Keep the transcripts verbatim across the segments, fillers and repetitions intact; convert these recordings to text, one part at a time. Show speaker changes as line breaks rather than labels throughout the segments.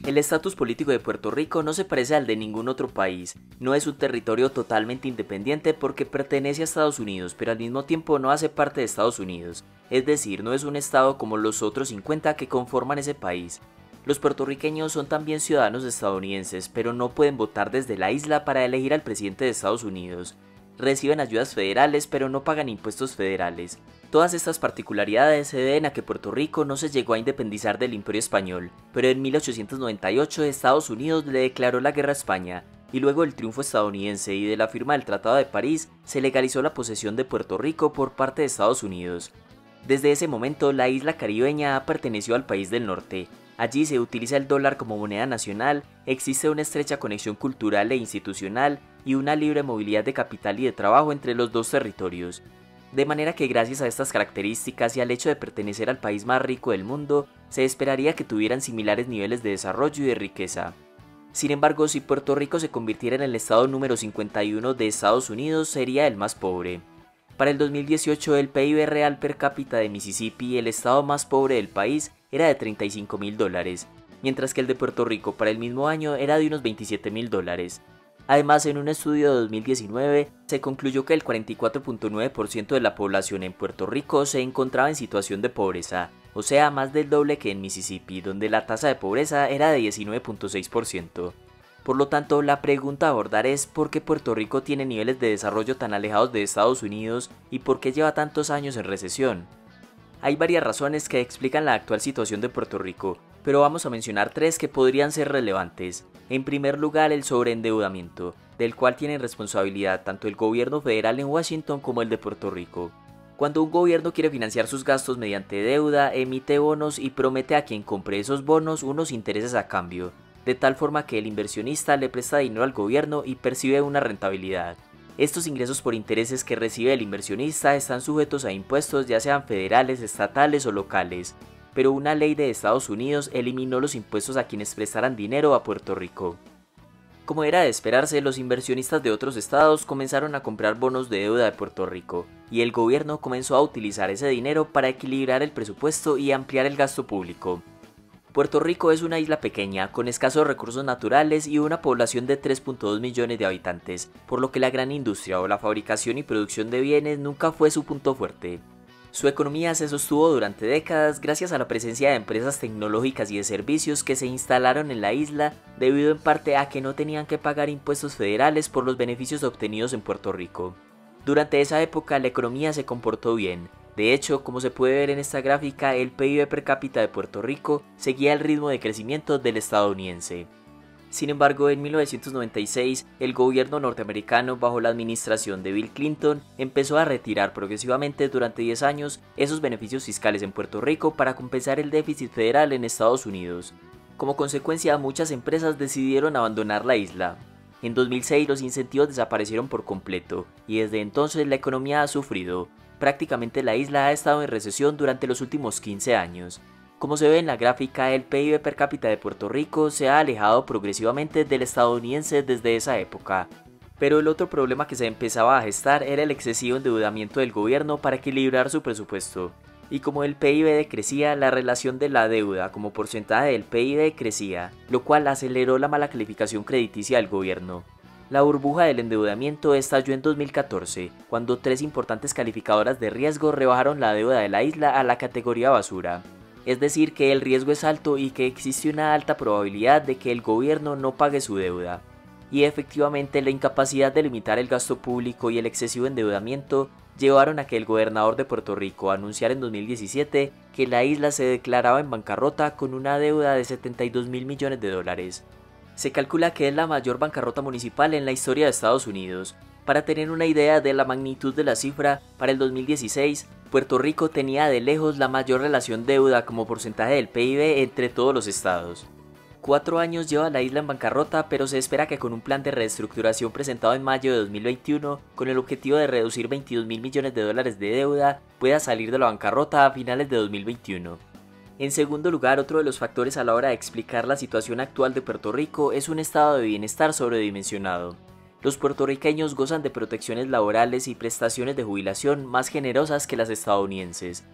El estatus político de Puerto Rico no se parece al de ningún otro país. No es un territorio totalmente independiente porque pertenece a Estados Unidos, pero al mismo tiempo no hace parte de Estados Unidos. Es decir, no es un estado como los otros cincuenta que conforman ese país. Los puertorriqueños son también ciudadanos estadounidenses, pero no pueden votar desde la isla para elegir al presidente de Estados Unidos. Reciben ayudas federales, pero no pagan impuestos federales. Todas estas particularidades se deben a que Puerto Rico no se llegó a independizar del Imperio Español, pero en mil ochocientos noventa y ocho Estados Unidos le declaró la guerra a España, y luego del triunfo estadounidense y de la firma del Tratado de París, se legalizó la posesión de Puerto Rico por parte de Estados Unidos. Desde ese momento, la isla caribeña ha pertenecido al país del norte. Allí se utiliza el dólar como moneda nacional, existe una estrecha conexión cultural e institucional y una libre movilidad de capital y de trabajo entre los dos territorios. De manera que gracias a estas características y al hecho de pertenecer al país más rico del mundo, se esperaría que tuvieran similares niveles de desarrollo y de riqueza. Sin embargo, si Puerto Rico se convirtiera en el estado número cincuenta y uno de Estados Unidos, sería el más pobre. Para el dos mil dieciocho, el P I B real per cápita de Mississippi, el estado más pobre del país, era de treinta y cinco mil dólares, mientras que el de Puerto Rico para el mismo año era de unos veintisiete mil dólares. Además, en un estudio de dos mil diecinueve, se concluyó que el cuarenta y cuatro punto nueve por ciento de la población en Puerto Rico se encontraba en situación de pobreza, o sea, más del doble que en Mississippi, donde la tasa de pobreza era de diecinueve punto seis por ciento. Por lo tanto, la pregunta a abordar es ¿por qué Puerto Rico tiene niveles de desarrollo tan alejados de Estados Unidos y por qué lleva tantos años en recesión? Hay varias razones que explican la actual situación de Puerto Rico, pero vamos a mencionar tres que podrían ser relevantes. En primer lugar, el sobreendeudamiento, del cual tienen responsabilidad tanto el gobierno federal en Washington como el de Puerto Rico. Cuando un gobierno quiere financiar sus gastos mediante deuda, emite bonos y promete a quien compre esos bonos unos intereses a cambio, de tal forma que el inversionista le presta dinero al gobierno y percibe una rentabilidad. Estos ingresos por intereses que recibe el inversionista están sujetos a impuestos ya sean federales, estatales o locales, pero una ley de Estados Unidos eliminó los impuestos a quienes prestaran dinero a Puerto Rico. Como era de esperarse, los inversionistas de otros estados comenzaron a comprar bonos de deuda de Puerto Rico, y el gobierno comenzó a utilizar ese dinero para equilibrar el presupuesto y ampliar el gasto público. Puerto Rico es una isla pequeña, con escasos recursos naturales y una población de tres punto dos millones de habitantes, por lo que la gran industria o la fabricación y producción de bienes nunca fue su punto fuerte. Su economía se sostuvo durante décadas gracias a la presencia de empresas tecnológicas y de servicios que se instalaron en la isla debido en parte a que no tenían que pagar impuestos federales por los beneficios obtenidos en Puerto Rico. Durante esa época la economía se comportó bien. De hecho, como se puede ver en esta gráfica, el P I B per cápita de Puerto Rico seguía el ritmo de crecimiento del estadounidense. Sin embargo, en mil novecientos noventa y seis, el gobierno norteamericano, bajo la administración de Bill Clinton, empezó a retirar progresivamente durante diez años esos beneficios fiscales en Puerto Rico para compensar el déficit federal en Estados Unidos. Como consecuencia, muchas empresas decidieron abandonar la isla. En dos mil seis los incentivos desaparecieron por completo, y desde entonces la economía ha sufrido. Prácticamente la isla ha estado en recesión durante los últimos quince años. Como se ve en la gráfica, el P I B per cápita de Puerto Rico se ha alejado progresivamente del estadounidense desde esa época. Pero el otro problema que se empezaba a gestar era el excesivo endeudamiento del gobierno para equilibrar su presupuesto. Y como el P I B decrecía, la relación de la deuda como porcentaje del P I B crecía, lo cual aceleró la mala calificación crediticia del gobierno. La burbuja del endeudamiento estalló en dos mil catorce, cuando tres importantes calificadoras de riesgo rebajaron la deuda de la isla a la categoría basura. Es decir, que el riesgo es alto y que existe una alta probabilidad de que el gobierno no pague su deuda. Y efectivamente, la incapacidad de limitar el gasto público y el excesivo endeudamiento llevaron a que el gobernador de Puerto Rico anunciara en dos mil diecisiete que la isla se declaraba en bancarrota con una deuda de setenta y dos mil millones de dólares. Se calcula que es la mayor bancarrota municipal en la historia de Estados Unidos. Para tener una idea de la magnitud de la cifra, para el dos mil dieciséis, Puerto Rico tenía de lejos la mayor relación deuda como porcentaje del P I B entre todos los estados. Cuatro años lleva la isla en bancarrota, pero se espera que con un plan de reestructuración presentado en mayo de dos mil veintiuno, con el objetivo de reducir veintidós mil millones de dólares de deuda, pueda salir de la bancarrota a finales de dos mil veintiuno. En segundo lugar, otro de los factores a la hora de explicar la situación actual de Puerto Rico es un estado de bienestar sobredimensionado. Los puertorriqueños gozan de protecciones laborales y prestaciones de jubilación más generosas que las estadounidenses.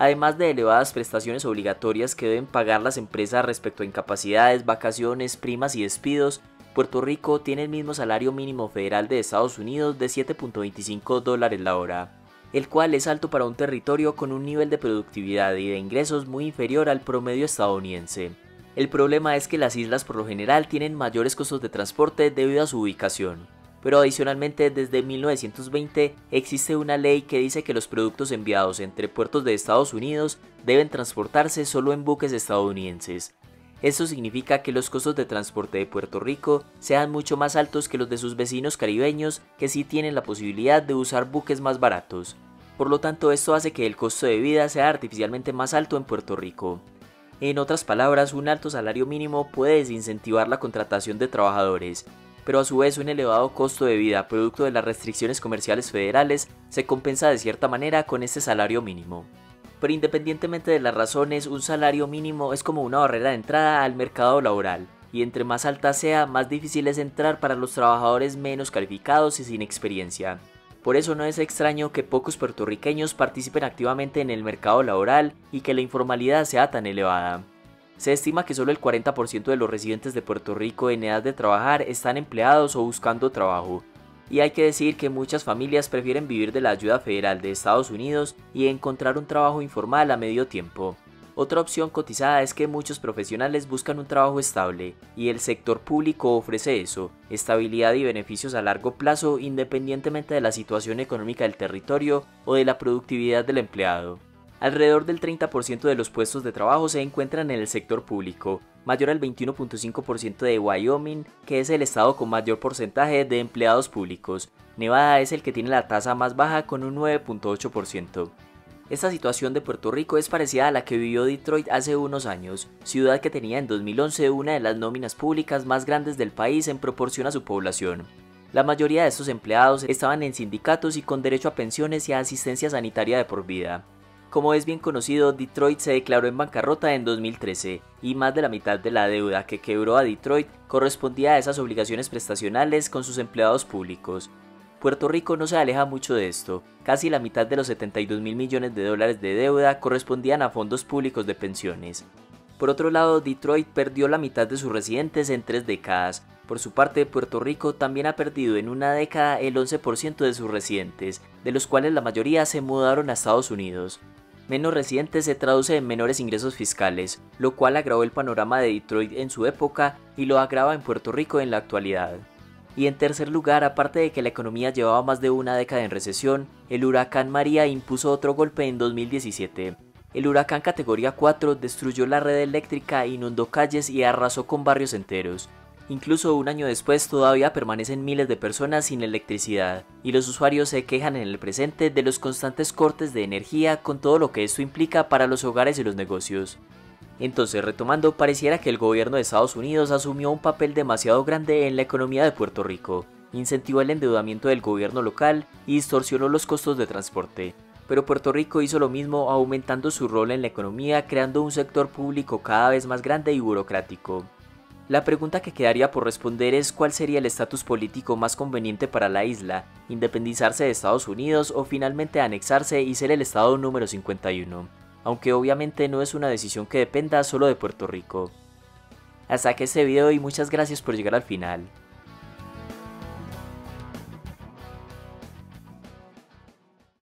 Además de elevadas prestaciones obligatorias que deben pagar las empresas respecto a incapacidades, vacaciones, primas y despidos, Puerto Rico tiene el mismo salario mínimo federal de Estados Unidos de siete punto veinticinco dólares la hora, el cual es alto para un territorio con un nivel de productividad y de ingresos muy inferior al promedio estadounidense. El problema es que las islas por lo general tienen mayores costos de transporte debido a su ubicación, pero adicionalmente desde mil novecientos veinte existe una ley que dice que los productos enviados entre puertos de Estados Unidos deben transportarse solo en buques estadounidenses. Esto significa que los costos de transporte de Puerto Rico sean mucho más altos que los de sus vecinos caribeños que sí tienen la posibilidad de usar buques más baratos. Por lo tanto, esto hace que el costo de vida sea artificialmente más alto en Puerto Rico. En otras palabras, un alto salario mínimo puede desincentivar la contratación de trabajadores, pero a su vez un elevado costo de vida producto de las restricciones comerciales federales se compensa de cierta manera con este salario mínimo. Pero independientemente de las razones, un salario mínimo es como una barrera de entrada al mercado laboral, y entre más alta sea, más difícil es entrar para los trabajadores menos calificados y sin experiencia. Por eso no es extraño que pocos puertorriqueños participen activamente en el mercado laboral y que la informalidad sea tan elevada. Se estima que solo el cuarenta por ciento de los residentes de Puerto Rico en edad de trabajar están empleados o buscando trabajo. Y hay que decir que muchas familias prefieren vivir de la ayuda federal de Estados Unidos y encontrar un trabajo informal a medio tiempo. Otra opción cotizada es que muchos profesionales buscan un trabajo estable, y el sector público ofrece eso, estabilidad y beneficios a largo plazo independientemente de la situación económica del territorio o de la productividad del empleado. Alrededor del treinta por ciento de los puestos de trabajo se encuentran en el sector público, mayor al veintiuno punto cinco por ciento de Wyoming, que es el estado con mayor porcentaje de empleados públicos. Nevada es el que tiene la tasa más baja con un nueve punto ocho por ciento. Esta situación de Puerto Rico es parecida a la que vivió Detroit hace unos años, ciudad que tenía en dos mil once una de las nóminas públicas más grandes del país en proporción a su población. La mayoría de estos empleados estaban en sindicatos y con derecho a pensiones y a asistencia sanitaria de por vida. Como es bien conocido, Detroit se declaró en bancarrota en dos mil trece, y más de la mitad de la deuda que quebró a Detroit correspondía a esas obligaciones prestacionales con sus empleados públicos. Puerto Rico no se aleja mucho de esto, casi la mitad de los setenta y dos mil millones de dólares de deuda correspondían a fondos públicos de pensiones. Por otro lado, Detroit perdió la mitad de sus residentes en tres décadas. Por su parte, Puerto Rico también ha perdido en una década el once por ciento de sus residentes, de los cuales la mayoría se mudaron a Estados Unidos. Menos residentes se traduce en menores ingresos fiscales, lo cual agravó el panorama de Detroit en su época y lo agrava en Puerto Rico en la actualidad. Y en tercer lugar, aparte de que la economía llevaba más de una década en recesión, el huracán María impuso otro golpe en dos mil diecisiete. El huracán categoría cuatro destruyó la red eléctrica, inundó calles y arrasó con barrios enteros. Incluso un año después todavía permanecen miles de personas sin electricidad, y los usuarios se quejan en el presente de los constantes cortes de energía con todo lo que esto implica para los hogares y los negocios. Entonces, retomando, pareciera que el gobierno de Estados Unidos asumió un papel demasiado grande en la economía de Puerto Rico, incentivó el endeudamiento del gobierno local y distorsionó los costos de transporte. Pero Puerto Rico hizo lo mismo, aumentando su rol en la economía, creando un sector público cada vez más grande y burocrático. La pregunta que quedaría por responder es cuál sería el estatus político más conveniente para la isla, independizarse de Estados Unidos o finalmente anexarse y ser el estado número cincuenta y uno, aunque obviamente no es una decisión que dependa solo de Puerto Rico. Hasta aquí este video y muchas gracias por llegar al final.